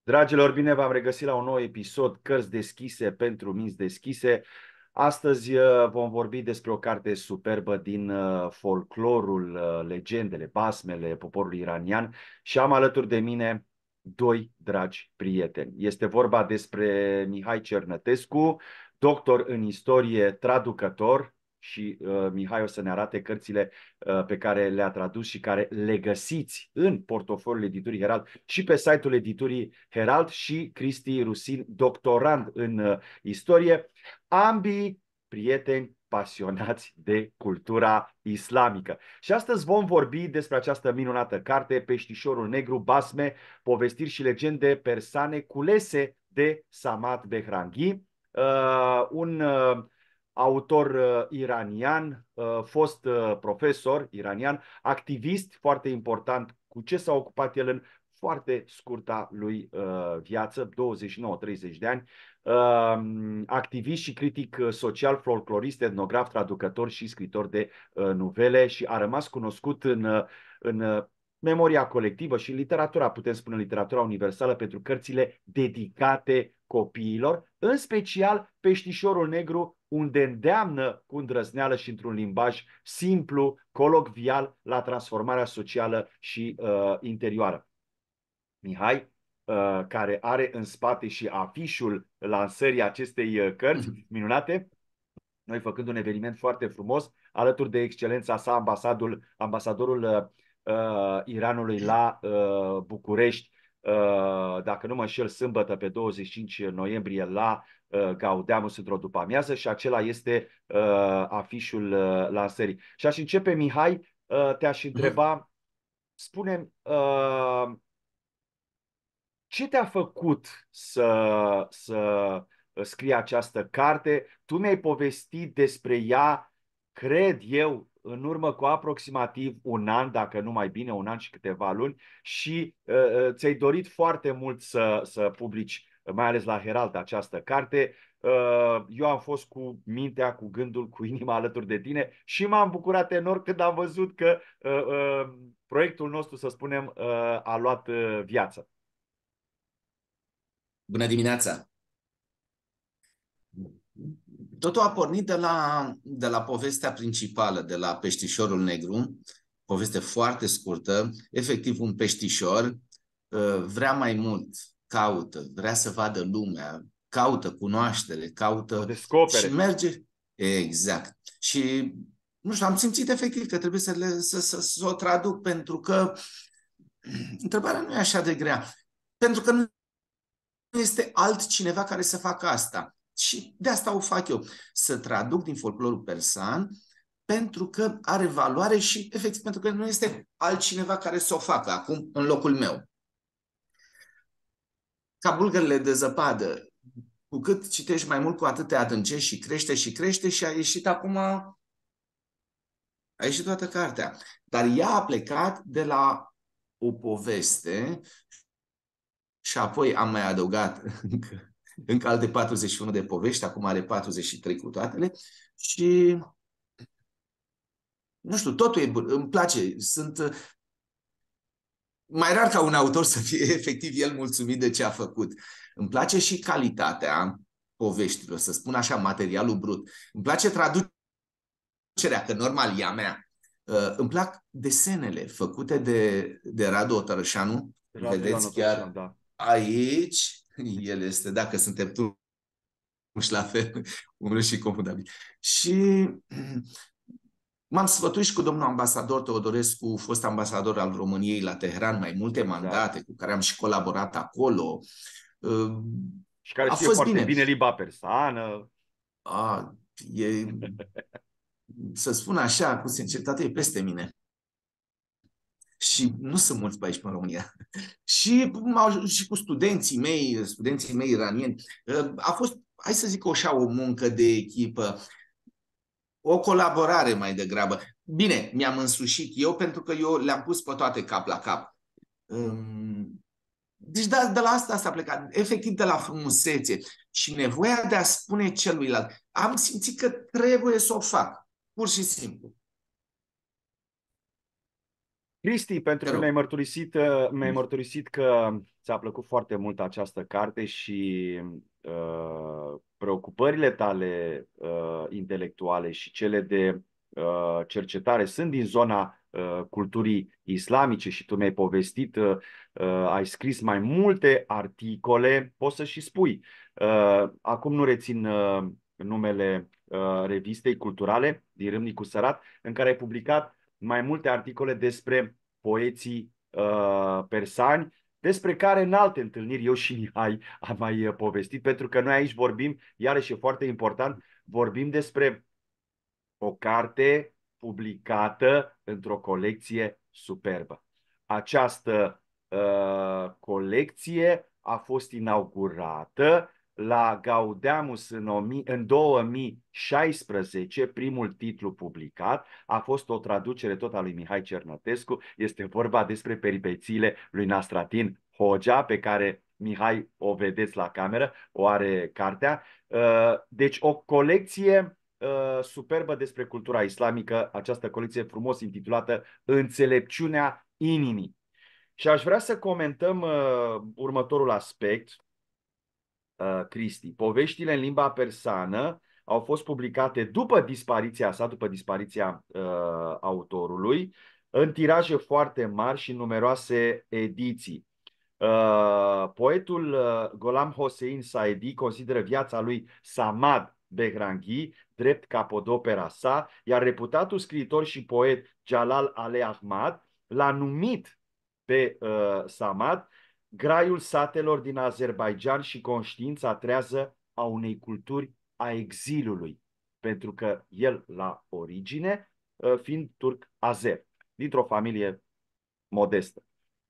Dragilor, bine v-am regăsit la un nou episod Cărți deschise pentru minți deschise. Astăzi vom vorbi despre o carte superbă din folclorul, legendele, basmele poporului iranian și am alături de mine doi dragi prieteni. Este vorba despre Mihai Cernătescu, doctor în istorie, traducător și Mihai o să ne arate cărțile pe care le-a tradus și care le găsiți în portofoliul editurii Herald și pe site-ul editurii Herald, și Cristi Rusin, doctorand în istorie, ambii prieteni pasionați de cultura islamică. Și astăzi vom vorbi despre această minunată carte, Peștișorul Negru, basme, povestiri și legende persane culese de Samad Behrangi, un autor iranian, fost profesor iranian, activist foarte important. Cu ce s-a ocupat el în foarte scurta lui viață, 29-30 de ani, activist și critic social, folclorist, etnograf, traducător și scriitor de nuvele, și a rămas cunoscut în memoria colectivă și în literatura, putem spune în literatura universală, pentru cărțile dedicate copiilor, în special Peștișorul Negru, unde îndeamnă cu îndrăzneală și într-un limbaj simplu, colocvial, la transformarea socială și interioară. Mihai, care are în spate și afișul lansării acestei cărți minunate, noi făcând un eveniment foarte frumos, alături de excelența sa, ambasadorul Iranului la București, dacă nu mă înșel, sâmbătă pe 25 noiembrie la Gaudeamus într-o după-amiază, și acela este afișul lansării. Și aș începe, Mihai, te-aș întreba, spune-mi, ce te-a făcut să scrii această carte? Tu mi-ai povestit despre ea, cred eu, în urmă cu aproximativ un an, dacă nu mai bine, un an și câteva luni, și ți-ai dorit foarte mult să publici, mai ales la Herald, această carte. Eu am fost cu mintea, cu gândul, cu inima alături de tine și m-am bucurat enorm când am văzut că proiectul nostru, să spunem, a luat viață. Bună dimineața! Totul a pornit de la povestea principală, de la Peștișorul Negru, poveste foarte scurtă, efectiv un peștișor vrea mai mult, caută, vrea să vadă lumea, caută cunoaștere, caută Descopere. și merge. Exact. Și nu știu, am simțit efectiv că trebuie să o traduc, pentru că întrebarea nu e așa de grea. Pentru că nu este altcineva care să facă asta. Și de asta o fac eu. Să traduc din folclorul persan, pentru că are valoare și, efectiv, pentru că nu este altcineva care să o facă acum în locul meu. Ca bulgările de zăpadă, cu cât citești mai mult, cu atât te adâncești și crește și crește, și a ieșit acum, a ieșit toată cartea. Dar ea a plecat de la o poveste și apoi am mai adăugat încă alte 41 de povești, acum are 43 cu toatele, și nu știu, totul e bun, îmi place. Sunt mai rar ca un autor să fie efectiv el mulțumit de ce a făcut. Îmi place și calitatea poveștilor, să spun așa, materialul brut. Îmi place traducerea, că normal e a mea. Îmi plac desenele făcute de Radu Otărășanu. Vedeți chiar da. aici, el este, dacă suntem și la fel, unul și confundabil. Și m-am sfătuit și cu domnul ambasador Teodorescu, fost ambasador al României la Teheran, mai multe mandate, cu care am și colaborat acolo. Și care a știe fost foarte bine limba persană. Să spun așa, cu sinceritate, e peste mine. Și nu sunt mulți pe aici, în România. Și cu studenții mei iranieni. A fost, hai să zic așa, o muncă de echipă, o colaborare mai degrabă. Bine, mi-am însușit eu, pentru că eu le-am pus pe toate cap la cap. Deci de la asta s-a plecat, efectiv de la frumusețe și nevoia de a spune celuilalt. Am simțit că trebuie să o fac, pur și simplu. Cristi, pentru Te că rog. mi-ai mărturisit că ți-a plăcut foarte mult această carte și preocupările tale intelectuale și cele de cercetare sunt din zona culturii islamice și tu mi-ai povestit, ai scris mai multe articole, poți să și spui. Acum nu rețin numele revistei culturale din Râmnicu Sărat, în care ai publicat mai multe articole despre poeții persani, despre care în alte întâlniri eu și Mihai am mai povestit, pentru că noi aici vorbim, iarăși e foarte important, vorbim despre o carte publicată într-o colecție superbă. Această colecție a fost inaugurată la Gaudeamus în 2016, primul titlu publicat a fost o traducere tot a lui Mihai Cernătescu. Este vorba despre peripețiile lui Nastratin Hogea, pe care Mihai o vedeți la cameră, o are cartea. Deci o colecție superbă despre cultura islamică, această colecție frumos intitulată Înțelepciunea inimii. Și aș vrea să comentăm următorul aspect, Cristi. Poveștile în limba persană au fost publicate după dispariția sa, după dispariția autorului, în tiraje foarte mari și numeroase ediții. Poetul Golam Hossein Saedi consideră viața lui Samad Behranghi drept capodopera sa, iar reputatul scriitor și poet Jalal Ale Ahmad l-a numit pe Samad graiul satelor din Azerbaijan și conștiința trează a unei culturi a exilului, pentru că el la origine fiind turc azer, dintr-o familie modestă.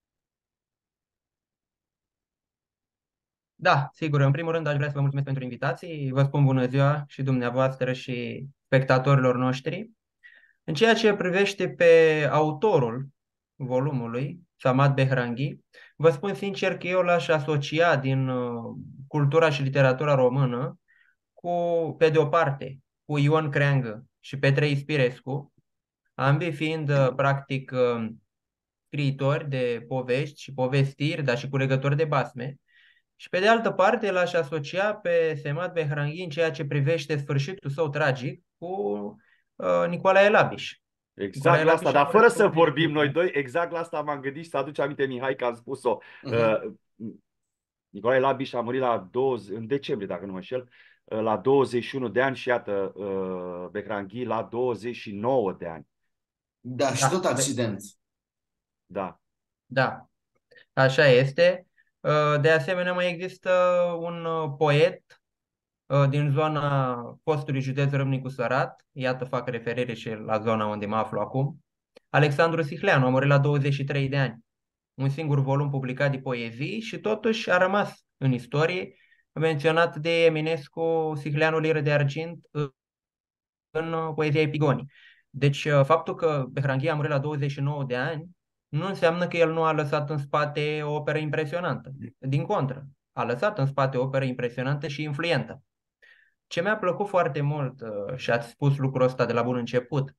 Da, sigur. În primul rând aș vrea să vă mulțumesc pentru invitații. Vă spun bună ziua și dumneavoastră și spectatorilor noștri. În ceea ce privește pe autorul volumului, Samad Behranghi, vă spun sincer că eu l-aș asocia din cultura și literatura română cu, pe de o parte, cu Ion Creangă și Petrei Spirescu, ambii fiind practic scriitori de povești și povestiri, dar și culegători de basme. Și pe de altă parte l-aș asocia pe Semat Behranghi în ceea ce privește sfârșitul său tragic cu Nicolae Labiș. Exact Nicolae la asta, Labiș a dar murit fără la să 20. vorbim noi doi, exact la asta m-am gândit și să aduce aminte, Mihai, că am spus-o. Uh, Uh-huh. Nicolae Labiș a murit la 20, în decembrie, dacă nu mă înșel, la 21 de ani și iată, Becranghi la 29 de ani. Da, și tot Da, accident. Da. da, așa este. De asemenea, mai există un poet din zona fostului județ Râmnicu Sărat, iată fac referire și la zona unde mă aflu acum, Alexandru Sihleanu, a murit la 23 de ani. Un singur volum publicat de poezii și totuși a rămas în istorie, menționat de Eminescu, Sihleanu Liră de Argint în poezia Epigonii. Deci faptul că Behranghi a murit la 29 de ani nu înseamnă că el nu a lăsat în spate o operă impresionantă. Din contră, a lăsat în spate o operă impresionantă și influentă. Ce mi-a plăcut foarte mult, și ați spus lucrul ăsta de la bun început,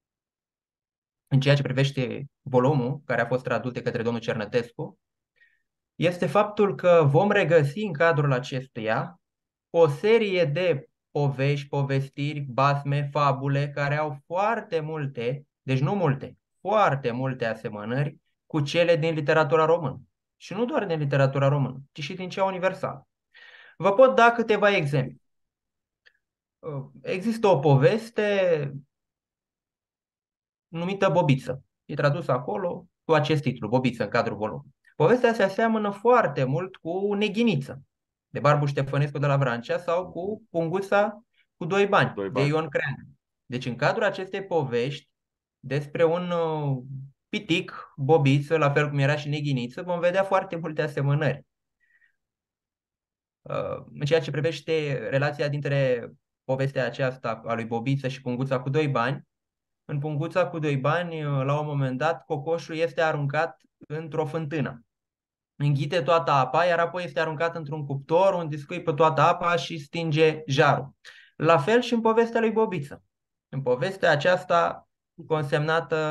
în ceea ce privește volumul care a fost tradus de către domnul Cernătescu, este faptul că vom regăsi în cadrul acestuia o serie de povești, povestiri, basme, fabule care au foarte multe, deci nu multe, foarte multe asemănări cu cele din literatura română. Și nu doar din literatura română, ci și din cea universală. Vă pot da câteva exemple. Există o poveste numită Bobiță. E tradusă acolo cu acest titlu, Bobiță, în cadrul volumului. Povestea se aseamănă foarte mult cu Neghiniță, de Barbu Ștefănescu de la Vrancea, sau cu Punguța cu doi bani, Doi de bani. Ion Creangă. Deci în cadrul acestei povești despre un pitic, Bobiță, la fel cum era și Neghiniță, vom vedea foarte multe asemănări. În ceea ce privește relația dintre povestea aceasta a lui Bobiță și Punguța cu doi bani, în Punguța cu doi bani, la un moment dat, cocoșul este aruncat într-o fântână. Înghite toată apa, iar apoi este aruncat într-un cuptor unde scuipă toată apa și stinge jarul. La fel și în povestea lui Bobiță. În povestea aceasta consemnată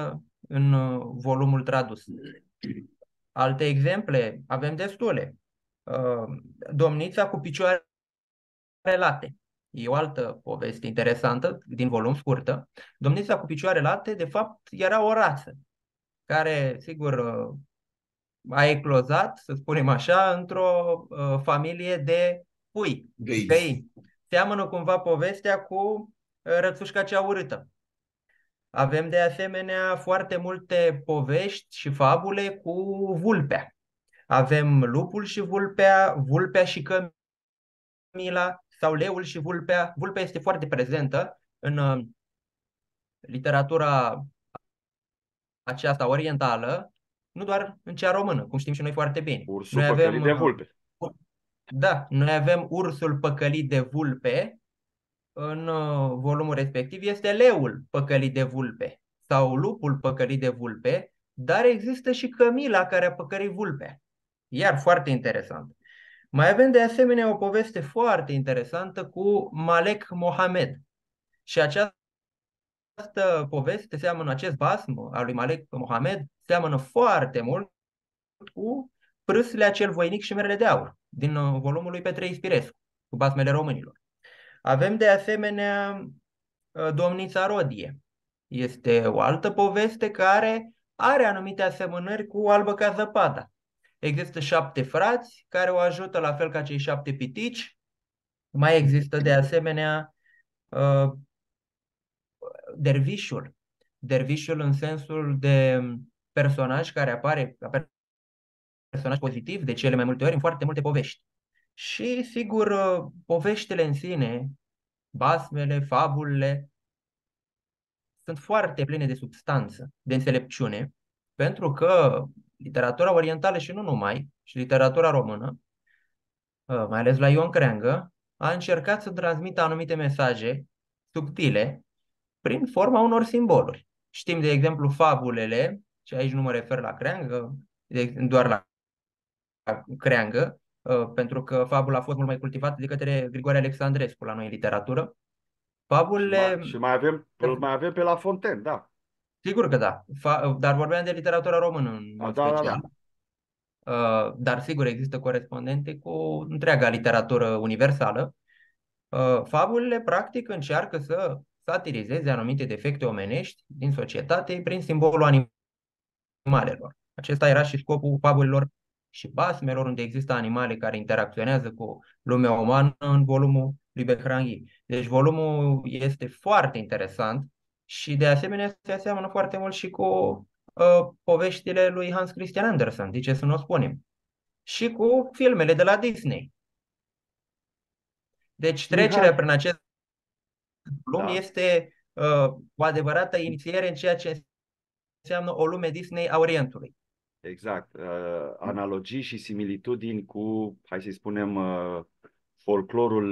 în volumul tradus. Alte exemple avem destule. Domnița cu picioare late. E o altă poveste interesantă din volum scurtă. Domnița cu picioare late, de fapt, era o rață care, sigur, a eclozat, să spunem așa, într-o familie de pui, găini. Seamănă cumva povestea cu rățușca cea urâtă. Avem de asemenea foarte multe povești și fabule cu vulpea. Avem lupul și vulpea, vulpea și cămila sau leul și vulpea. Vulpea este foarte prezentă în literatura aceasta orientală, nu doar în cea română, cum știm și noi foarte bine. Ursul Noi păcălit de avem, vulpe. da, noi avem ursul păcălit de vulpe, în volumul respectiv este leul păcălit de vulpe sau lupul păcălit de vulpe, dar există și cămila care a păcălit vulpea. Iar foarte interesant. Mai avem de asemenea o poveste foarte interesantă cu Malek Mohamed. Și această poveste seamănă, acest basm al lui Malek Mohamed seamănă foarte mult cu Prâsle acel voinic și merele de aur din volumul lui Petre Ispirescu, cu basmele românilor. Avem de asemenea Domnița Rodie. Este o altă poveste care are anumite asemănări cu Albă ca zăpada. Există 7 frați care o ajută la fel ca cei 7 pitici. Mai există de asemenea dervișul. Dervișul în sensul de personaj care apare ca personaj pozitiv de cele mai multe ori în foarte multe povești. Și sigur, poveștile în sine, basmele, fabulele, sunt foarte pline de substanță, de înțelepciune, pentru că literatura orientală și nu numai, și literatura română, mai ales la Ion Creangă, a încercat să transmită anumite mesaje subtile prin forma unor simboluri. Știm, de exemplu, fabulele, și aici nu mă refer la Creangă, doar la Creangă, pentru că fabula a fost mult mai cultivată de către Grigore Alexandrescu la noi în literatură. Fabulele, Și mai avem pe La Fontaine, da. sigur că da, dar vorbeam de literatura română în mod Da, da, special. da. Dar sigur există corespondente cu întreaga literatură universală. Fabulele practic încearcă să satirizeze anumite defecte omenești din societate prin simbolul animalelor. Acesta era și scopul fabulelor și basmelor, unde există animale care interacționează cu lumea umană în volumul lui Becranghi. Deci volumul este foarte interesant și de asemenea se aseamănă foarte mult și cu poveștile lui Hans Christian Andersen, de ce să nu o spunem, și cu filmele de la Disney. Deci trecerea prin acest volum este o adevărată inițiere în ceea ce înseamnă o lume Disney a Orientului. Exact. Analogii și similitudini cu, hai să spunem, folclorul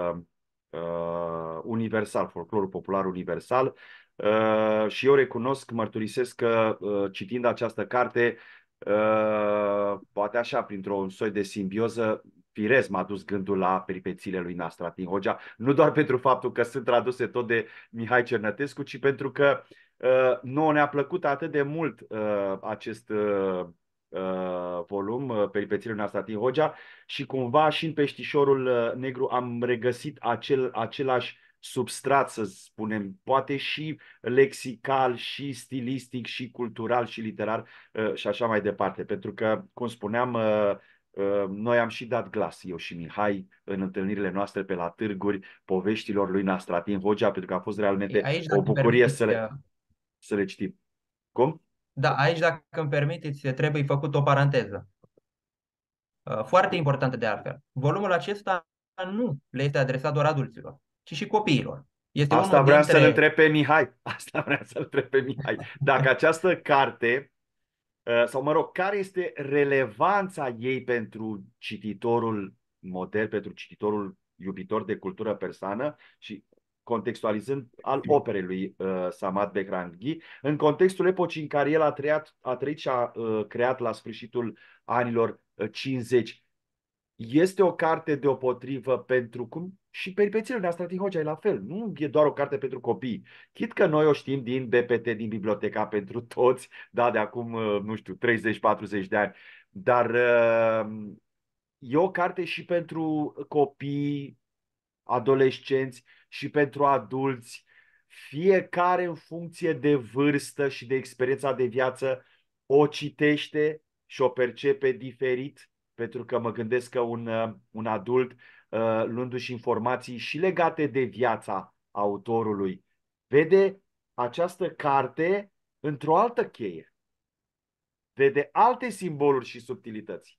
universal, folclorul popular universal. Și eu recunosc, mărturisesc că citind această carte, poate așa, printr-un soi de simbioză, firesc m-a dus gândul la peripețiile lui Nastratin Hogea, nu doar pentru faptul că sunt traduse tot de Mihai Cernătescu, ci pentru că nouă ne-a plăcut atât de mult acest volum, Peripețiile lui Nastatin Hogea, și cumva și în Peștișorul Negru am regăsit același substrat, să spunem, poate și lexical, și stilistic, și cultural, și literar și așa mai departe. Pentru că, cum spuneam, noi am și dat glas, eu și Mihai, în întâlnirile noastre pe la târguri, poveștilor lui Nastratin Hogea, pentru că a fost realmente Aici, o dacă bucurie permiteți, să le citim. Cum? da, aici, dacă îmi permiteți, trebuie făcut o paranteză. Foarte importantă de altfel. Volumul acesta nu le este adresat doar adulților, ci și copiilor. Este Asta unul vreau să-l dintre... întreb pe Mihai. Asta vreau să-l întreb pe Mihai. Dacă această carte, sau mă rog, care este relevanța ei pentru cititorul modern, pentru cititorul iubitor de cultură persană și contextualizând al operei lui Samad Becranghi, în contextul epocii în care el a trăit și a creat la sfârșitul anilor 50. Este o carte deopotrivă pentru cum și peripețiile lui Nastati Hoxha e la fel. Nu e doar o carte pentru copii. Chit că noi o știm din BPT, din Biblioteca pentru Toți, da, de acum, nu știu, 30-40 de ani. Dar e o carte și pentru copii, adolescenți și pentru adulți, fiecare în funcție de vârstă și de experiența de viață o citește și o percepe diferit, pentru că mă gândesc că un adult, luându-și informații și legate de viața autorului, vede această carte într-o altă cheie, vede alte simboluri și subtilități.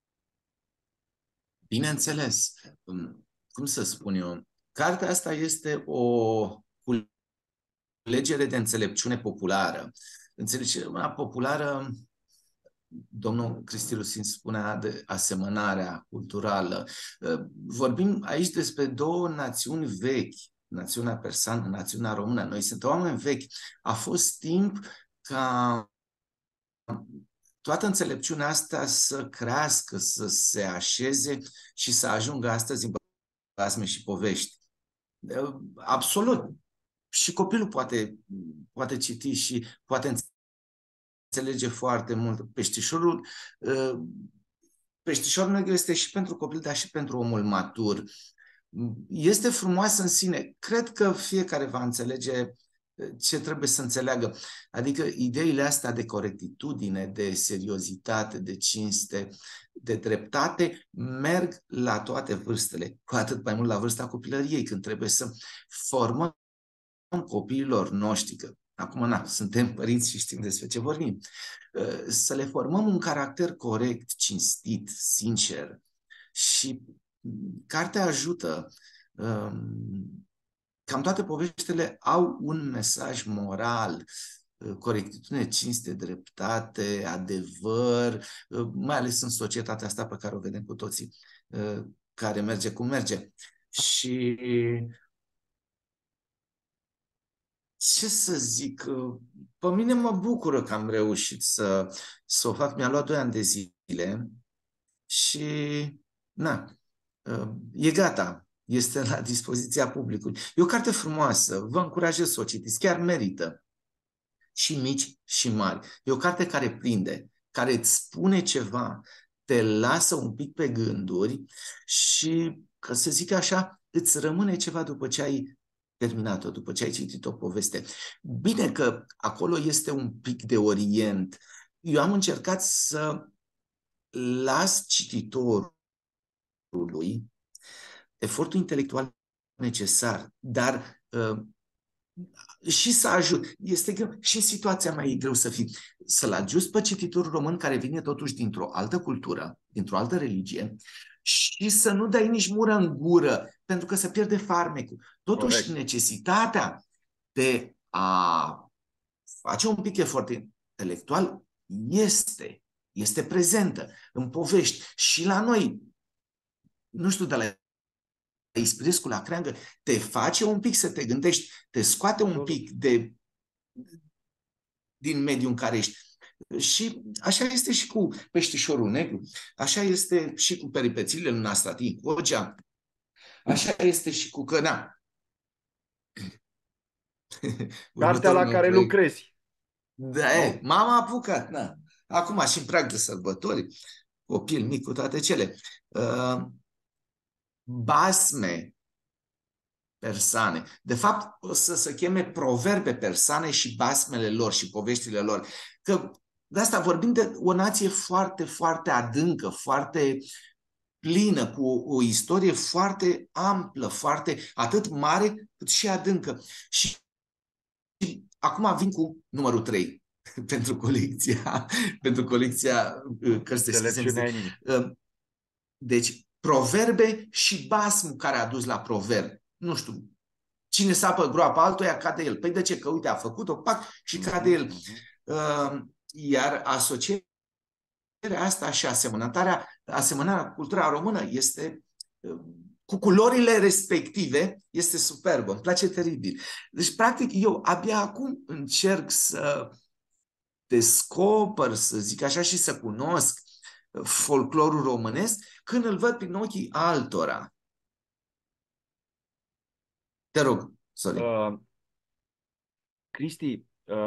Bineînțeles, cum să spun eu, cartea asta este o culegere de înțelepciune populară. Înțelepciunea populară, domnul Cristi Rusin spunea de asemănarea culturală. Vorbim aici despre două națiuni vechi, națiunea persană, națiunea română. Noi suntem oameni vechi. A fost timp ca toată înțelepciunea asta să crească, să se așeze și să ajungă astăzi în basme și povești. Absolut. Și copilul poate citi și poate înțelege foarte mult. Peștișorul negru este și pentru copil, dar și pentru omul matur. Este frumoasă în sine. Cred că fiecare va înțelege ce trebuie să înțeleagă. Adică ideile astea de corectitudine, de seriozitate, de cinste, de dreptate, merg la toate vârstele, cu atât mai mult la vârsta copilăriei, când trebuie să formăm copiilor noștri, că acum suntem părinți și știm despre ce vorbim, să le formăm un caracter corect, cinstit, sincer. Și cartea ajută. Cam toate poveștile au un mesaj moral, corectitudine, cinste, dreptate, adevăr, mai ales în societatea asta pe care o vedem cu toții, care merge cum merge. Și ce să zic, pe mine mă bucură că am reușit să o fac. Mi-a luat 2 ani de zile și e gata. Este la dispoziția publicului. E o carte frumoasă, vă încurajez să o citiți, chiar merită. Și mici și mari. E o carte care prinde, care îți spune ceva, te lasă un pic pe gânduri și, ca să zic așa, îți rămâne ceva după ce ai terminat-o, după ce ai citit o poveste. Bine că acolo este un pic de orient. Eu am încercat să las cititorului efortul intelectual necesar, dar și să ajut. Este greu. Și în situația mea e greu să-l ajut pe cititorul român care vine totuși dintr-o altă cultură, dintr-o altă religie și să nu dai nici mură în gură, pentru că se pierde farmecul. Totuși, corect, necesitatea de a face un pic efort intelectual este prezentă în povești. Și la noi, nu știu, de la Ispirescu la creangă, te face un pic să te gândești, te scoate un pic din mediul în care ești. Și așa este și cu Peștișorul Negru, așa este și cu peripețiile lui Nastati Hoxha, așa este și cu Căna. Cartea la care lucrezi. Da, m-am apucat. Acum și în prag de sărbători, copil mic cu toate cele. Basme persane. De fapt, o să se cheme proverbe persane și basmele lor și poveștile lor. Că de asta vorbim de o nație foarte, foarte adâncă, foarte plină, cu o istorie foarte amplă, foarte atât mare cât și adâncă. Și acum vin cu numărul 3 pentru colecția cărți deschise. Deci, proverbe și basmul care a dus la proverb. Nu știu, cine sapă groapa altuia, cade el. Păi de ce? Că uite, a făcut-o, pac, și cade el. Iar asocierea asta și asemănarea cu cultura română este, cu culorile respective, este superbă. Îmi place teribil. Deci, practic, eu abia acum încerc să descoper, să zic așa, și să cunosc folclorul românesc când îl văd prin ochii altora. Te rog, Sorin. Cristi,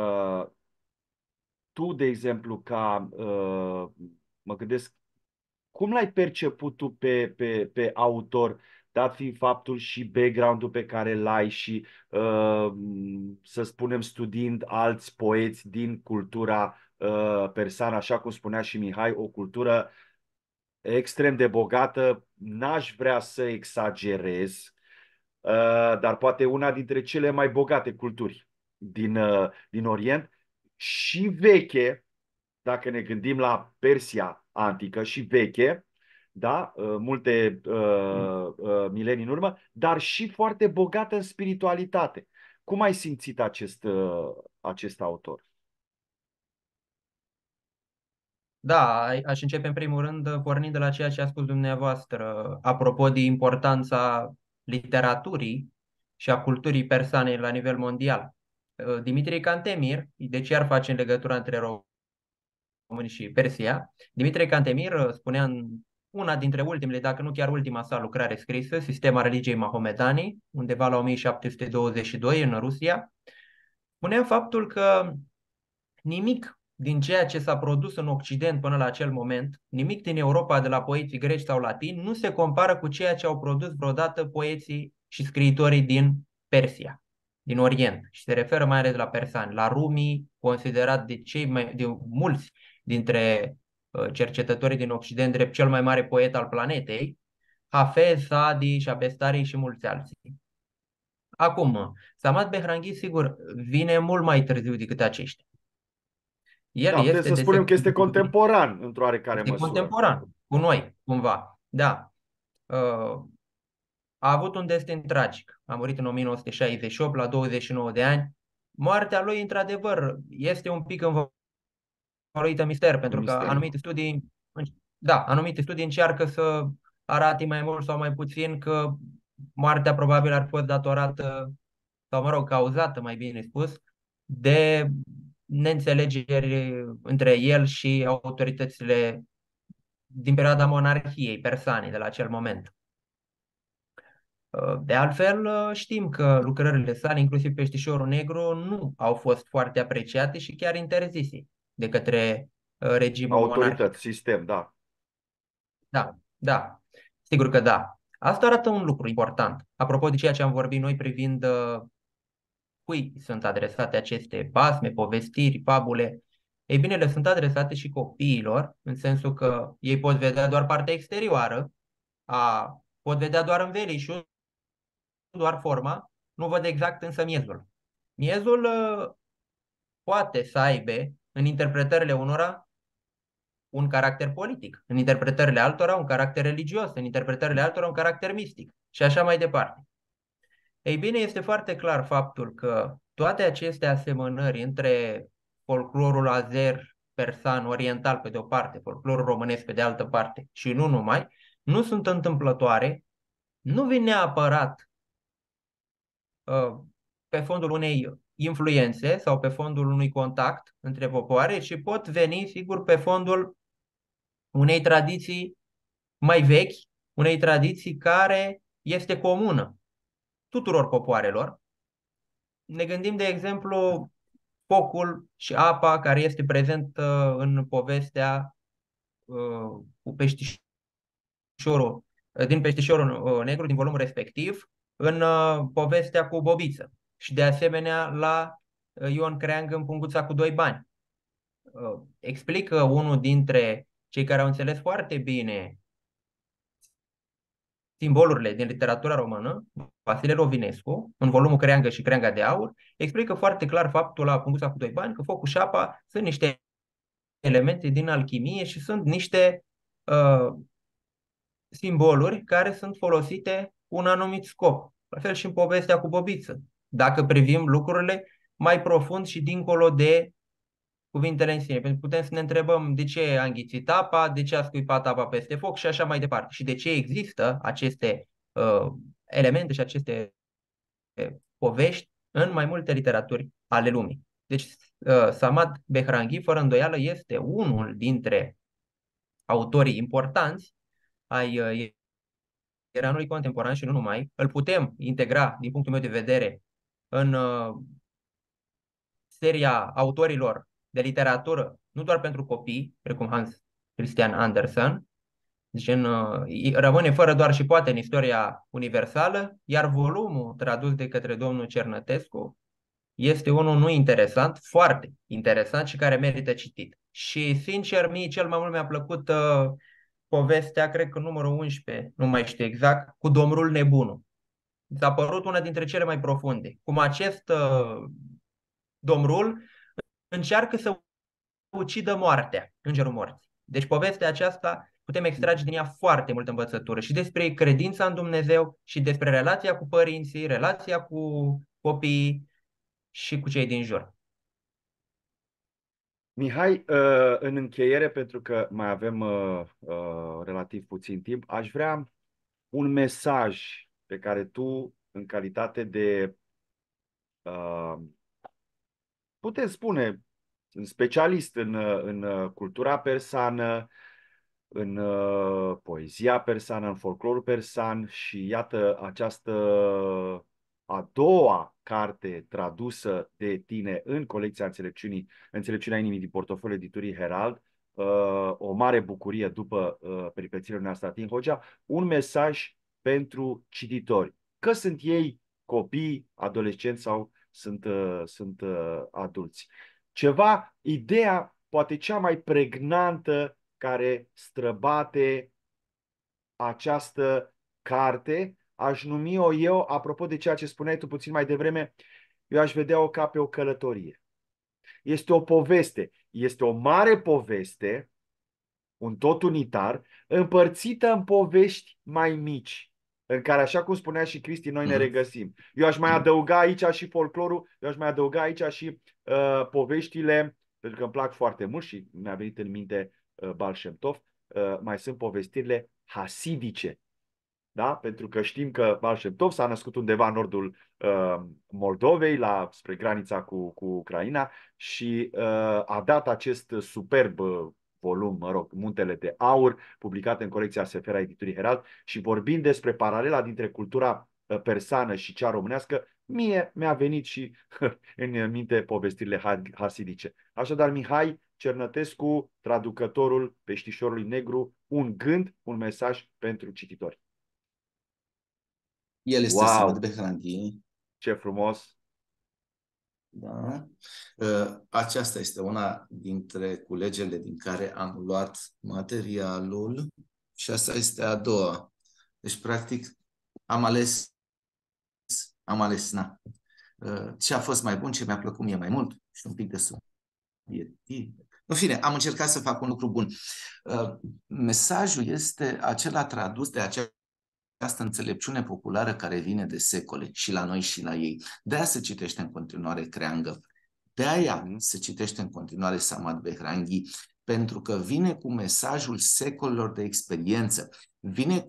tu, de exemplu, mă gândesc, cum l-ai perceput tu pe autor, dat fiind faptul și background-ul pe care l-ai și, să spunem, studiind alți poeți din cultura persană, așa cum spunea și Mihai, o cultură extrem de bogată, n-aș vrea să exagerez, dar poate una dintre cele mai bogate culturi din Orient și veche, dacă ne gândim la Persia antică și veche, da, multe milenii în urmă, dar și foarte bogată în spiritualitate. Cum ai simțit acest autor? Da, aș începe în primul rând pornind de la ceea ce a spus dumneavoastră, apropo de importanța literaturii și a culturii persane la nivel mondial. Dimitrie Cantemir, deci iar facem legătura între români și Persia, Dimitrie Cantemir spunea în una dintre ultimele, dacă nu chiar ultima sa lucrare scrisă, Sistema religiei mahomedanii, undeva la 1722 în Rusia, spunea faptul că nimic din ceea ce s-a produs în Occident până la acel moment, nimic din Europa de la poeții greci sau latini, nu se compară cu ceea ce au produs vreodată poeții și scriitorii din Persia, din Orient. Și se referă mai ales la persani, la Rumi, considerat de mulți dintre cercetătorii din Occident drept cel mai mare poet al planetei, Hafez, Saadi, Shabestari și mulți alții. Acum, Samad Behrangi, sigur, vine mult mai târziu decât aceștia. El Da, putem este să de spunem că este secol contemporan, într-o oarecare este măsură. contemporan cu noi, cumva. Da. A avut un destin tragic. A murit în 1968, la 29 de ani. Moartea lui, într-adevăr, este un pic învăluită mister, Un pentru că misteriu. anumite studii încearcă să arate mai mult sau mai puțin că moartea probabil ar fi fost datorată, sau mă rog, cauzată, mai bine spus, de neînțelegeri între el și autoritățile din perioada monarhiei persane de la acel moment. De altfel, știm că lucrările sale, inclusiv Peștișorul Negru, nu au fost foarte apreciate și chiar interzise de către regimul monarhic. Autorități, sistem, da. Da, da, sigur că da. Asta arată un lucru important. Apropo de ceea ce am vorbit noi privind cui sunt adresate aceste basme, povestiri, fabule, ei bine, le sunt adresate și copiilor, în sensul că ei pot vedea doar partea exterioară, pot vedea doar învelișul, doar forma, nu văd exact însă miezul. Miezul poate să aibă în interpretările unora un caracter politic, în interpretările altora un caracter religios, în interpretările altora un caracter mistic și așa mai departe. Ei bine, este foarte clar faptul că toate aceste asemănări între folclorul azer, persan, oriental pe de o parte, folclorul românesc pe de altă parte și nu numai, nu sunt întâmplătoare, nu vin neapărat pe fondul unei influențe sau pe fondul unui contact între popoare, ci pot veni, sigur, pe fondul unei tradiții mai vechi, unei tradiții care este comună tuturor popoarelor. Ne gândim, de exemplu, focul și apa care este prezent în povestea cu peștișorul, din Peștișorul Negru, din volumul respectiv, în povestea cu Bobiță și de asemenea la Ion Creangă în Punguța cu doi bani. Explică unul dintre cei care au înțeles foarte bine simbolurile din literatura română, Vasile Rovinescu, în volumul Creangă și Creanga de Aur, explică foarte clar faptul la Punguța cu doi bani că focul și apa sunt niște elemente din alchimie și sunt niște simboluri care sunt folosite cu un anumit scop. La fel și în povestea cu Bobiță. Dacă privim lucrurile mai profund și dincolo de cuvintele în sine. Pentru că putem să ne întrebăm de ce a înghițit apa, de ce a scuipat apa peste foc și așa mai departe. Și de ce există aceste elemente și aceste povești în mai multe literaturi ale lumii. Deci Samad Behrangi, fără îndoială, este unul dintre autorii importanți ai Iranului contemporan și nu numai, îl putem integra, din punctul meu de vedere, în seria autorilor de literatură, nu doar pentru copii, precum Hans Christian Andersen, deci rămâne fără doar și poate în istoria universală, iar volumul tradus de către domnul Cernătescu este unul nu interesant, foarte interesant și care merită citit. Și sincer, mie cel mai mult mi-a plăcut povestea, cred că numărul 11, nu mai știu exact, cu Domrul Nebunul. Mi s-a părut una dintre cele mai profunde. Cum acest domrul încearcă să ucidă moartea, îngerul morții. Deci povestea aceasta putem extrage din ea foarte multă învățătură și despre credința în Dumnezeu și despre relația cu părinții, relația cu copiii și cu cei din jur. Mihai, în încheiere, pentru că mai avem relativ puțin timp, aș vrea un mesaj pe care tu, în calitate de, putem spune, specialist în cultura persană, în poezia persană, în folclorul persan și iată această a doua carte tradusă de tine în colecția Înțelepciunea inimii din portofoliul editurii Herald, o mare bucurie după peripețiile noastre Tin Hogea, un mesaj pentru cititori, că sunt ei copii, adolescenți sau sunt adulți. Ceva, ideea poate cea mai pregnantă care străbate această carte, aș numi-o eu, apropo de ceea ce spuneai tu puțin mai devreme, eu aș vedea-o ca pe o călătorie. Este o poveste, este o mare poveste, un tot unitar, împărțită în povești mai mici, în care, așa cum spunea și Cristi, noi ne regăsim. Eu aș mai adăuga aici și folclorul, eu aș mai adăuga aici și poveștile, pentru că îmi plac foarte mult și mi-a venit în minte Baal Shem Tov, mai sunt povestirile hasidice. Da? Pentru că știm că Baal Shem Tov s-a născut undeva în nordul Moldovei, spre granița cu Ucraina și a dat acest superb volum, mă rog, Muntele de Aur, publicat în colecția Sefera editurii Herald, și vorbind despre paralela dintre cultura persană și cea românească, mie mi-a venit și în minte povestirile hasidice. Așadar, Mihai Cernătescu, traducătorul Peștișorului Negru, un gând, un mesaj pentru cititori. El este Samad Behrangi. Ce frumos! Da. Aceasta este una dintre culegele din care am luat materialul și asta este a doua. Deci, practic, am ales ce a fost mai bun, ce mi-a plăcut mie mai mult și un pic de subiectiv. În fine, am încercat să fac un lucru bun. Mesajul este acela tradus de această înțelepciune populară care vine de secole și la noi și la ei. De-aia se citește în continuare creangă. De-aia se citește în continuare Samad Behrangi, pentru că vine cu mesajul secolelor de experiență. Vine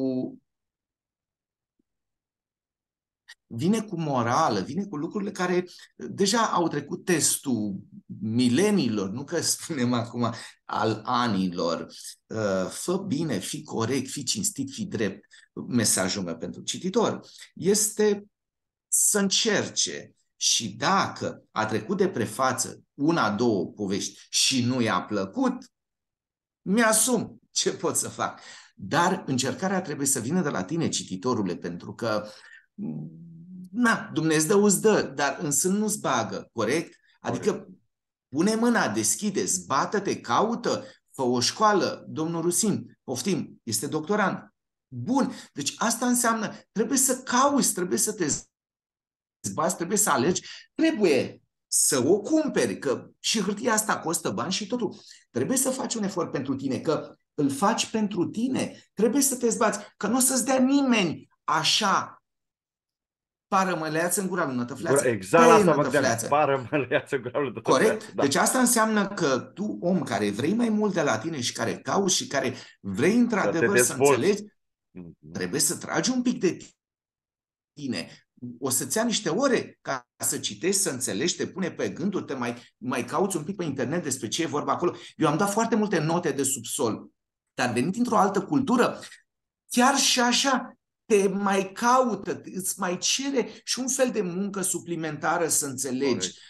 cu morală, vine cu lucrurile care deja au trecut testul mileniilor, nu că spunem acum al anilor. Fă bine, fii corect, fii cinstit, fii drept. Mesajul meu pentru cititor este să încerce și dacă a trecut de prefață una, două povești și nu i-a plăcut, mi-asum ce pot să fac. Dar încercarea trebuie să vină de la tine, cititorule, pentru că Dumnezeu îți dă, dar în sân nu-ți bagă, corect? Adică pune mâna, deschide, zbată-te, caută, fă o școală, domnul Rusin, poftim, este doctorand. Bun, deci asta înseamnă, trebuie să cauți, trebuie să te zbați, trebuie să alegi, trebuie să o cumperi, că și hârtia asta costă bani și totul. Trebuie să faci un efort pentru tine, că îl faci pentru tine, trebuie să te zbați, că nu o să-ți dea nimeni așa parămăleață în gura lui nătăfleață. Exact asta mă gândeam, parămăleață în gura lui nătăfleață. Corect? Da. Deci asta înseamnă că tu, om care vrei mai mult de la tine și care cauți și care vrei într-adevăr să înțelegi, trebuie să tragi un pic de tine. O să-ți ia niște ore ca să citești, să înțelegi, te pune pe gânduri, te mai cauți un pic pe internet despre ce e vorba acolo. Eu am dat foarte multe note de subsol. dar venit dintr-o altă cultură, chiar și așa te mai caută, îți mai cere și un fel de muncă suplimentară să înțelegi. Corect.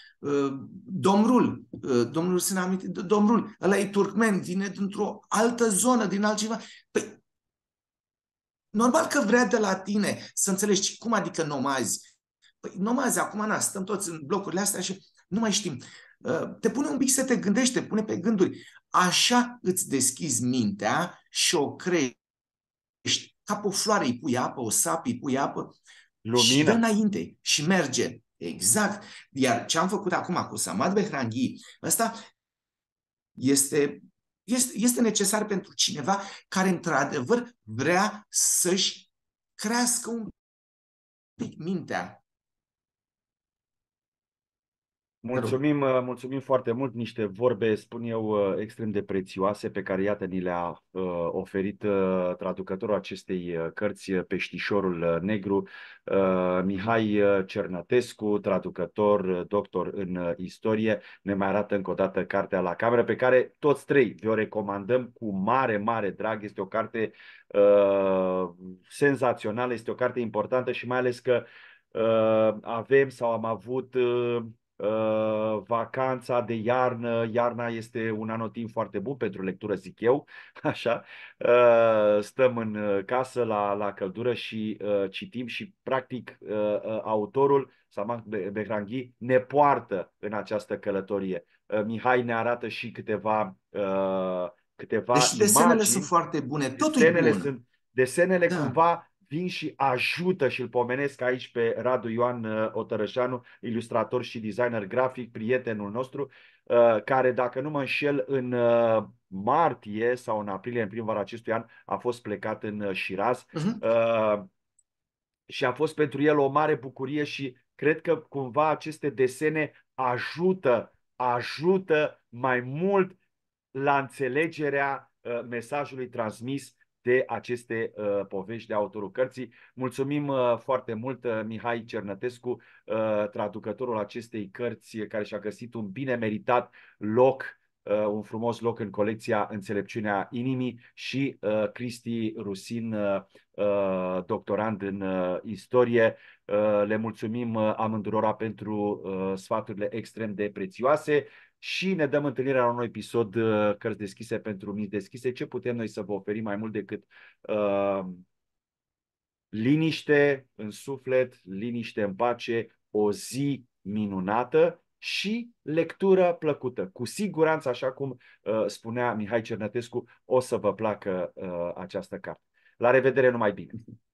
Domnul Sinamit, Domrul, ăla e turcmen, vine dintr-o altă zonă, din altceva. Păi, normal că vrea de la tine să înțelegi cum adică nomazi. Păi, nomazi, acum, stăm toți în blocurile astea și nu mai știm. Te pune un pic să te gândești, te pune pe gânduri. Așa îți deschizi mintea și o crești. Ca pe o floare îi pui apă, o sapă îi pui apă și dă Lumină. înainte și merge. Exact. Iar ce am făcut acum cu Samad Behranghi, ăsta este necesar pentru cineva care într-adevăr vrea să-și crească un pic mintea. Mulțumim foarte mult, niște vorbe, spun eu, extrem de prețioase pe care, iată, ni le-a oferit traducătorul acestei cărți, Peștișorul Negru, Mihai Cernătescu, traducător, doctor în istorie. Ne mai arată încă o dată cartea la cameră, pe care toți trei vi-o recomandăm cu mare, mare drag. Este o carte senzațională, este o carte importantă și mai ales că avem sau am avut vacanța de iarnă. Iarna este un anotimp foarte bun pentru lectură, zic eu. Așa. Stăm în casă la căldură și citim și practic autorul, Samad Behranghi, ne poartă în această călătorie. Mihai ne arată și câteva Deci desenele sunt imagini. foarte bune, totul e bun. Desenele Da. cumva vin și ajută, și îl pomenesc aici pe Radu Ioan Otărășanu, ilustrator și designer grafic, prietenul nostru, care, dacă nu mă înșel, în martie sau în aprilie, în primăvara acestui an, a fost plecat în Shiraz. Uh-huh. Și a fost pentru el o mare bucurie și cred că cumva aceste desene ajută mai mult la înțelegerea mesajului transmis de aceste povești de autorul cărții. Mulțumim foarte mult, Mihai Cernătescu, traducătorul acestei cărți, care și-a găsit un bine meritat loc, un frumos loc în colecția Înțelepciunea Inimii, și Cristi Rusin, doctorand în istorie. Le mulțumim amândurora pentru sfaturile extrem de prețioase și ne dăm întâlnirea la un nou episod, Cărți deschise pentru minți deschise. Ce putem noi să vă oferim mai mult decât liniște în suflet, liniște în pace, o zi minunată și lectură plăcută. Cu siguranță, așa cum spunea Mihai Cernătescu, o să vă placă această carte. La revedere, numai bine!